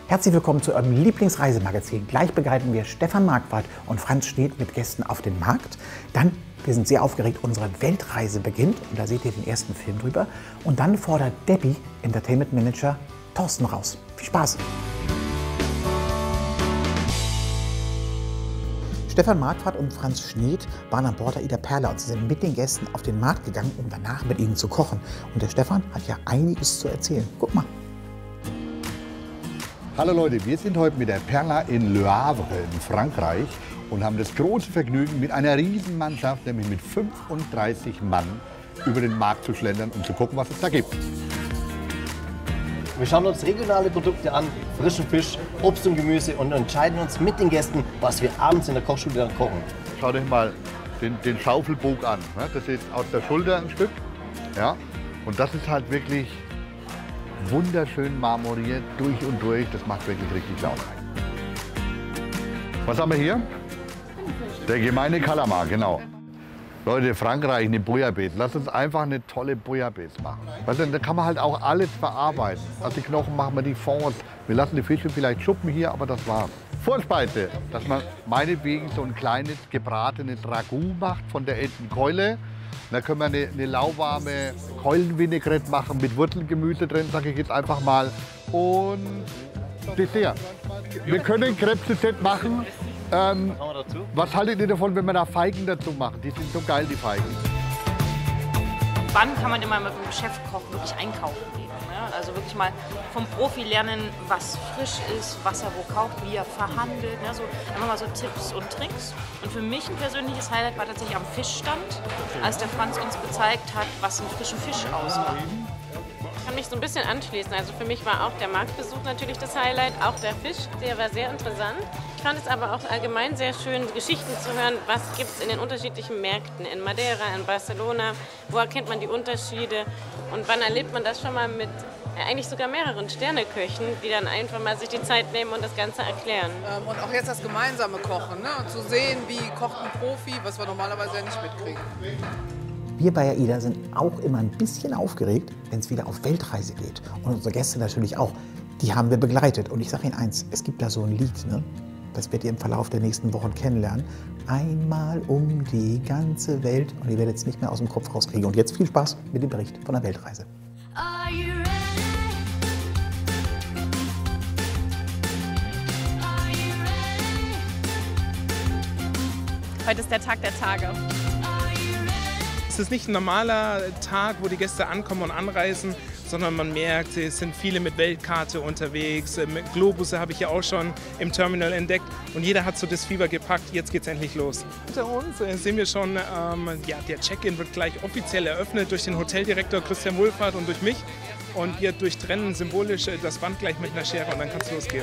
Herzlich willkommen zu eurem Lieblingsreisemagazin. Gleich begleiten wir Stefan Marquardt und Franz Schneeth mit Gästen auf den Markt. Dann, wir sind sehr aufgeregt, unsere Weltreise beginnt und da seht ihr den ersten Film drüber. Und dann fordert Debbie, Entertainment Manager, Thorsten raus. Viel Spaß! Stefan Marquardt und Franz Schneeth waren an Bord der Ida Perla und sie sind mit den Gästen auf den Markt gegangen, um danach mit ihnen zu kochen. Und der Stefan hat ja einiges zu erzählen. Guck mal. Hallo Leute, wir sind heute mit der Perla in Le Havre in Frankreich und haben das große Vergnügen, mit einer Riesenmannschaft, nämlich mit 35 Mann, über den Markt zu schlendern und zu gucken, was es da gibt. Wir schauen uns regionale Produkte an, frischen Fisch, Obst und Gemüse und entscheiden uns mit den Gästen, was wir abends in der Kochschule dann kochen. Schaut euch mal den Schaufelbug an. Das ist aus der Schulter ein Stück. Ja? Und das ist halt wirklich wunderschön marmoriert, durch und durch. Das macht wirklich richtig Laune. Was haben wir hier? Der gemeine Kalamar, genau. Leute, Frankreich, eine Bouillabaisse. Lasst uns einfach eine tolle Bouillabaisse machen. Weißt du, da kann man halt auch alles verarbeiten. Aus den Knochen machen wir die Fonds. Wir lassen die Fische vielleicht schuppen hier, aber das war's. Vorspeise, dass man meinetwegen so ein kleines gebratenes Ragout macht von der Entenkeule. Da können wir eine lauwarme Keulenvinaigrette machen mit Wurzelgemüse drin, sage ich jetzt einfach mal. Und Dessert. Wir können ein Krebs-Set machen. Was haltet ihr davon, wenn wir da Feigen dazu machen? Die sind so geil, die Feigen. Wann kann man immer mit dem Chefkoch wirklich einkaufen gehen? Ne? Also wirklich mal vom Profi lernen, was frisch ist, was er wo kauft, wie er verhandelt. Ne? So, einfach mal so Tipps und Tricks. Und für mich ein persönliches Highlight war tatsächlich am Fischstand, als der Franz uns gezeigt hat, was ein frischen Fisch ausmacht. Ich kann mich so ein bisschen anschließen. Also für mich war auch der Marktbesuch natürlich das Highlight, auch der Fisch, der war sehr interessant. Ich fand es aber auch allgemein sehr schön, Geschichten zu hören, was gibt es in den unterschiedlichen Märkten, in Madeira, in Barcelona, wo erkennt man die Unterschiede und wann erlebt man das schon mal mit eigentlich sogar mehreren Sterneköchen, die dann einfach mal sich die Zeit nehmen und das Ganze erklären. Und auch jetzt das gemeinsame Kochen, ne? Und zu sehen, wie kocht ein Profi, was wir normalerweise ja nicht mitkriegen. Wir bei AIDA sind auch immer ein bisschen aufgeregt, wenn es wieder auf Weltreise geht. Und unsere Gäste natürlich auch. Die haben wir begleitet. Und ich sage Ihnen eins, es gibt da so ein Lied, ne? Das werdet ihr im Verlauf der nächsten Wochen kennenlernen. Einmal um die ganze Welt. Und ihr werdet es nicht mehr aus dem Kopf rauskriegen. Und jetzt viel Spaß mit dem Bericht von der Weltreise. Heute ist der Tag der Tage. Es ist nicht ein normaler Tag, wo die Gäste ankommen und anreisen, sondern man merkt, es sind viele mit Weltkarte unterwegs. Mit Globusse habe ich ja auch schon im Terminal entdeckt und jeder hat so das Fieber gepackt. Jetzt geht's endlich los. Hinter uns sehen wir schon, ja, der Check-in wird gleich offiziell eröffnet durch den Hoteldirektor Christian Wohlfahrt und durch mich. Und wir durchtrennen symbolisch das Band gleich mit einer Schere und dann kann es losgehen.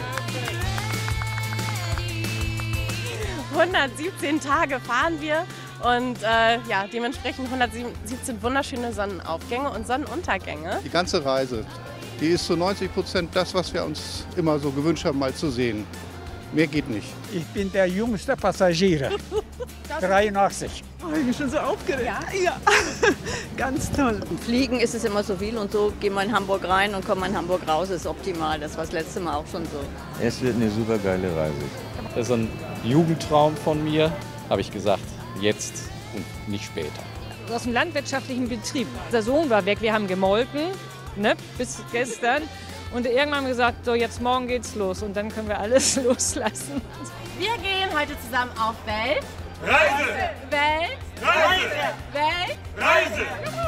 117 Tage fahren wir und ja, dementsprechend 117 wunderschöne Sonnenaufgänge und Sonnenuntergänge. Die ganze Reise, die ist zu 90% das, was wir uns immer so gewünscht haben, mal zu sehen. Mehr geht nicht. Ich bin der jüngste Passagier, 83. Oh, ich bin schon so aufgeregt. Ja. Ganz toll. Im Fliegen ist es immer so viel und so gehen wir in Hamburg rein und kommen in Hamburg raus, ist optimal. Das war das letzte Mal auch schon so. Es wird eine super geile Reise. Das ist ein Jugendtraum von mir, habe ich gesagt, jetzt und nicht später. Aus dem landwirtschaftlichen Betrieb. Der Sohn war weg, wir haben gemolken, ne, bis gestern. Und irgendwann haben wir gesagt, so jetzt morgen geht's los und dann können wir alles loslassen. Wir gehen heute zusammen auf Welt. Reise! Welt! Reise! Welt! Reise!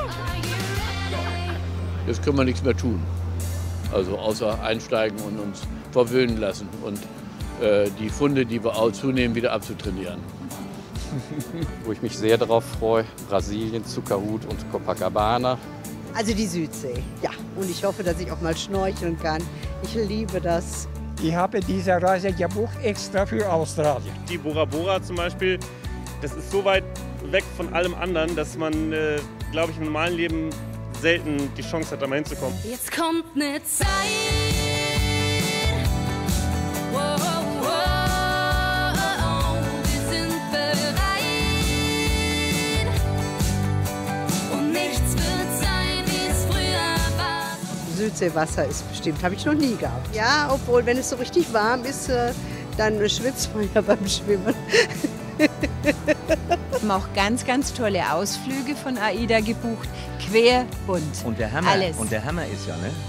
Jetzt können wir nichts mehr tun. Also außer einsteigen und uns verwöhnen lassen und die Funde, die wir auch zunehmen, wieder abzutrainieren. Wo ich mich sehr darauf freue, Brasilien, Zuckerhut und Copacabana. Also die Südsee, ja. Und ich hoffe, dass ich auch mal schnorcheln kann. Ich liebe das. Ich habe diese Reise gebucht extra für Australien. Die Bora Bora zum Beispiel, das ist so weit weg von allem anderen, dass man, glaube ich, im normalen Leben selten die Chance hat, da mal hinzukommen. Jetzt kommt eine Zeit. Südseewasser ist bestimmt. Habe ich noch nie gehabt. Ja, obwohl, wenn es so richtig warm ist, dann schwitzt man ja beim Schwimmen. Wir haben auch ganz, ganz tolle Ausflüge von AIDA gebucht. Querbunt. Und der Hammer, Alles. und der Hammer ist ja, ne?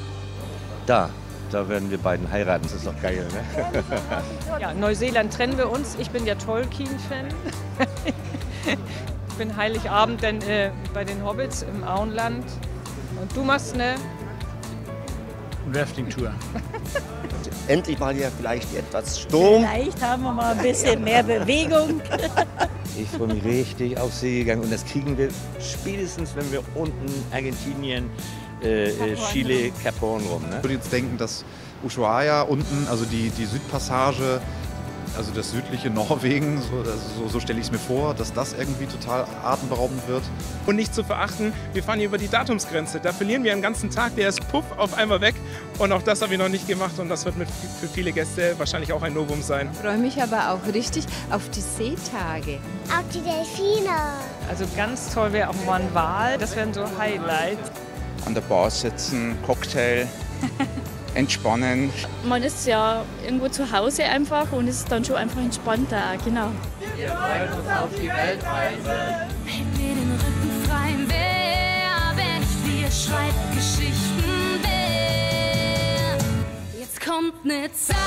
Da werden wir beiden heiraten, das ist doch geil, ne? Ja, Neuseeland trennen wir uns. Ich bin ja Tolkien-Fan. Ich bin Heiligabend dann bei den Hobbits im Auenland. Und du machst eine Rafting-Tour. Endlich mal hier vielleicht etwas Sturm. Vielleicht haben wir mal ein bisschen mehr Bewegung. Ich freue mich richtig auf Seegang und das kriegen wir spätestens, wenn wir unten Argentinien, Chile, Cap Horn rum. Ne? Ich würde jetzt denken, dass Ushuaia unten, also die Südpassage, also das südliche Norwegen, so stelle ich es mir vor, dass das irgendwie total atemberaubend wird. Und nicht zu verachten, wir fahren hier über die Datumsgrenze. Da verlieren wir einen ganzen Tag, der ist puff auf einmal weg. Und auch das habe ich noch nicht gemacht und das wird für viele Gäste wahrscheinlich auch ein Novum sein. Ich freue mich aber auch richtig auf die Seetage. Auf die Delfine. Also ganz toll wäre auch mal ein Wal. Das wären so Highlights. An der Bar sitzen, Cocktail, entspannen. Man ist ja irgendwo zu Hause einfach und ist dann schon einfach entspannter, genau. Wir freuen uns auf die Weltreise. Hält mir den Rücken frei, wer nicht wir schreibt Geschichten, wer. Jetzt kommt ne Zeit.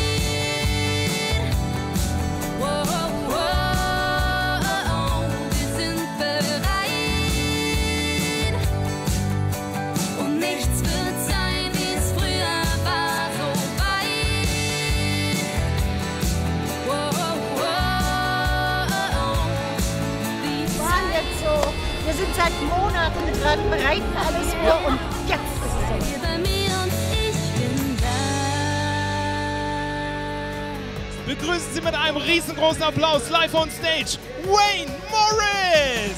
Wow, wow, wir sind bereit. Und nichts wird sein, wie es früher war, so weit. Wow, Wir waren jetzt so, wir sind seit Monaten dran, bereiten alles vor und jetzt ist es so. Bei mir und ich bin da. Begrüßen Sie mit einem riesengroßen Applaus live on stage Wayne Morris!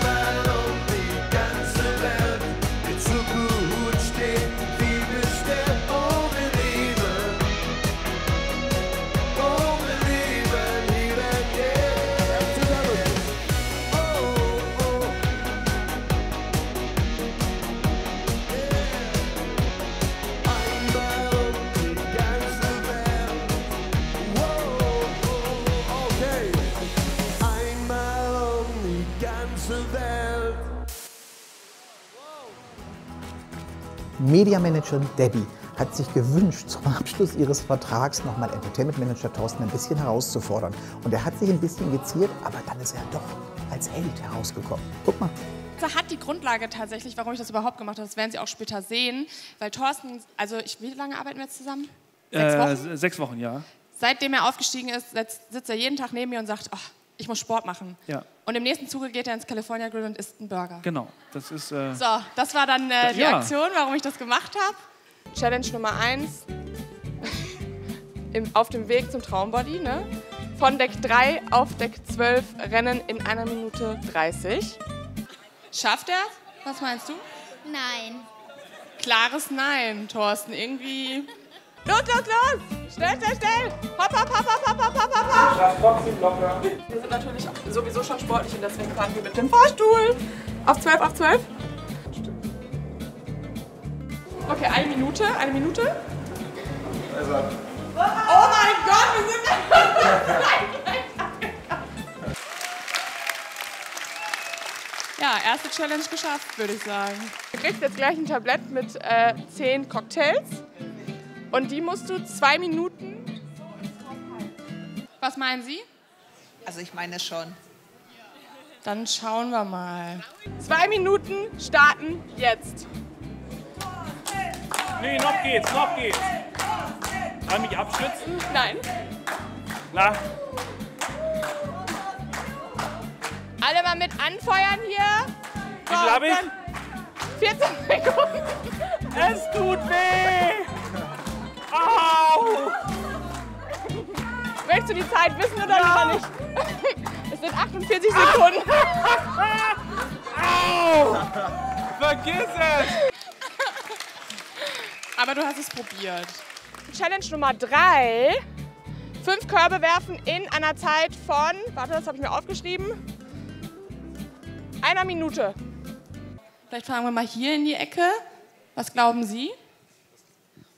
Mediamanagerin Debbie hat sich gewünscht, zum Abschluss ihres Vertrags nochmal Entertainment Manager Thorsten ein bisschen herauszufordern. Und er hat sich ein bisschen geziert, aber dann ist er doch als Held herausgekommen. Guck mal. Das hat die Grundlage tatsächlich, warum ich das überhaupt gemacht habe. Das werden Sie auch später sehen. Weil Thorsten, also wie lange arbeiten wir jetzt zusammen? 6 Wochen? 6 Wochen, ja. Seitdem er aufgestiegen ist, sitzt er jeden Tag neben mir und sagt, oh, ich muss Sport machen. Ja. Und im nächsten Zuge geht er ins California Grill und isst einen Burger. Genau. Das ist. So, das war dann die Aktion, warum ich das gemacht habe. Challenge Nummer 1. Auf dem Weg zum Traumbody. Ne? Von Deck 3 auf Deck 12 rennen in 1 Minute 30. Schafft er? Was meinst du? Nein. Klares Nein, Thorsten. Irgendwie. Los, los, los! Schnell, schnell, schnell! Hopp, hopp, hopp, hopp, hopp, hopp, hopp, hopp! Schaff trotzdem locker. Wir sind natürlich sowieso schon sportlich und deswegen fahren wir mit dem Fahrstuhl. Auf 12, auf 12. Okay, 1 Minute, 1 Minute. Also. Oh mein Gott, wir sind... Ja, erste Challenge geschafft, würde ich sagen. Du kriegst jetzt gleich ein Tablett mit 10 Cocktails. Und die musst du 2 Minuten... Was meinen Sie? Also ich meine schon. Dann schauen wir mal. 2 Minuten starten jetzt. Nee, noch geht's, noch geht's. Kann mich abschützen? Nein. Na? Alle mal mit anfeuern hier. Wie viel hab ich? 14 Sekunden. Es tut weh. Au! Möchtest du die Zeit wissen oder lieber nicht? Es sind 48 Sekunden. Au! Vergiss es! Aber du hast es probiert. Challenge Nummer 3. 5 Körbe werfen in einer Zeit von, warte, das habe ich mir aufgeschrieben, 1 Minute. Vielleicht fragen wir mal hier in die Ecke. Was glauben Sie?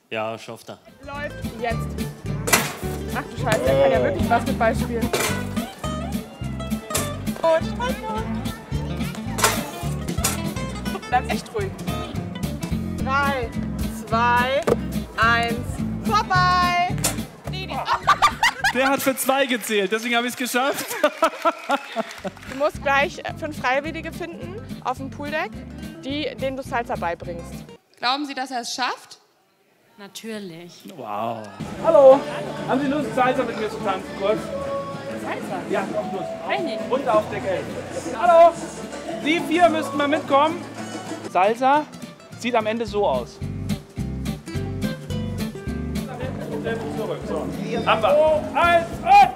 Ja, schafft er. Läuft jetzt. Ach du Scheiße, er kann ja wirklich Basketball spielen. Und bleib echt ruhig. 3, 2, 1, vorbei! Der hat für 2 gezählt, deswegen habe ich es geschafft. Du musst gleich 5 Freiwillige finden auf dem Pooldeck, denen du Salsa beibringst. Glauben Sie, dass er es schafft? Natürlich. Wow. Hallo, haben Sie Lust, Salsa mit mir zu tanzen kurz? Salsa? Ja, auf Lust. Eigentlich. Runter auf Deck 11. Hallo, Sie 4 müssten mal mitkommen. Salsa sieht am Ende so aus. Zurück. So. Haben wir. 1 und!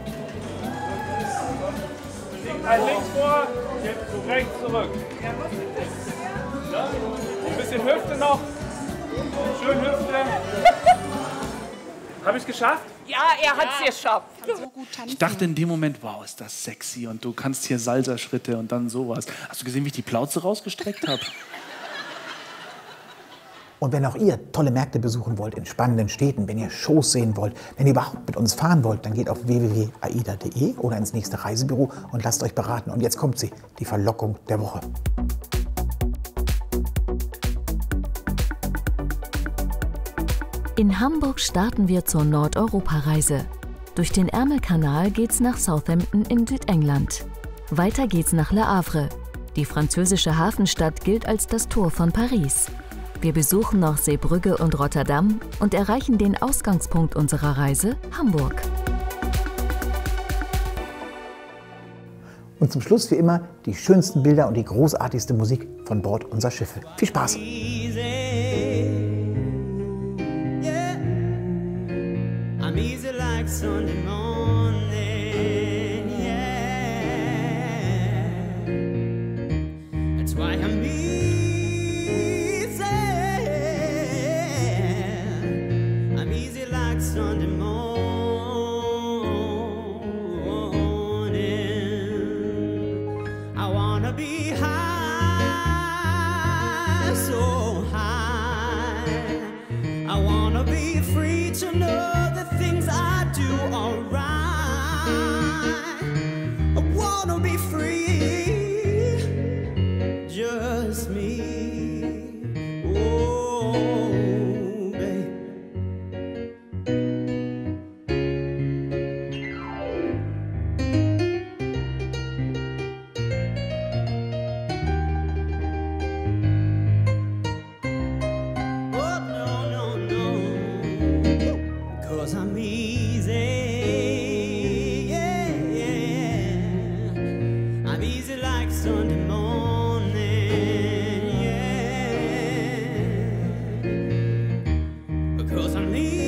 Links vor, jetzt zu rechts zurück. Ja? Ein bisschen Hüfte noch. Schön Hüfte. Habe ich es geschafft? Ja, er hat es geschafft. Ich dachte in dem Moment, wow, ist das sexy und du kannst hier Salsa-Schritte und dann sowas. Hast du gesehen, wie ich die Plauze rausgestreckt habe? Und wenn auch ihr tolle Märkte besuchen wollt in spannenden Städten, wenn ihr Shows sehen wollt, wenn ihr überhaupt mit uns fahren wollt, dann geht auf www.aida.de oder ins nächste Reisebüro und lasst euch beraten. Und jetzt kommt sie, die Verlockung der Woche. In Hamburg starten wir zur Nordeuropa-Reise. Durch den Ärmelkanal geht's nach Southampton in Südengland. Weiter geht's nach Le Havre. Die französische Hafenstadt gilt als das Tor von Paris. Wir besuchen noch Seebrugge und Rotterdam und erreichen den Ausgangspunkt unserer Reise, Hamburg. Und zum Schluss wie immer die schönsten Bilder und die großartigste Musik von Bord unserer Schiffe. Viel Spaß! I'm easy like Sunday morning, yeah. That's why I'm easy. I'm easy like Sunday morning. I wanna be high, so high. I wanna be free to know things I do alright. I wanna be free, just me. Oh, babe. Oh, no, no, no. 'Cause I'm easy, yeah, yeah. I'm easy like Sunday morning, yeah. Because I'm easy.